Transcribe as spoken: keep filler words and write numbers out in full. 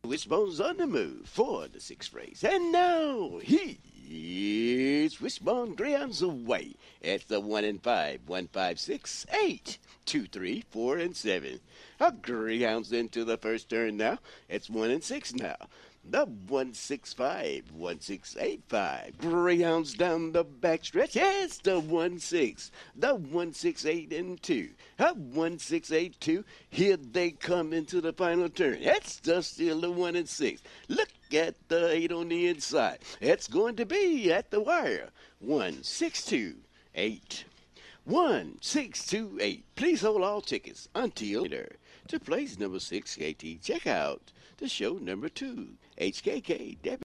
Wishbone's on the move for the sixth race. And now here's Wishbone Greyhounds away at the one and five, one, five, six, eight, two, three, four, and seven. Our Greyhounds into the first turn now. It's one and six now. The one six five, one six eight five. Greyhounds down the backstretch. Yes, the one six. The one six eight and two. A one six eight two. Here they come into the final turn. That's just still the one and six. Look at the eight on the inside. It's going to be at the wire. One six two eight. One six two eight. Please hold all tickets until later. To place number six, K T, check out the show number two, H K K.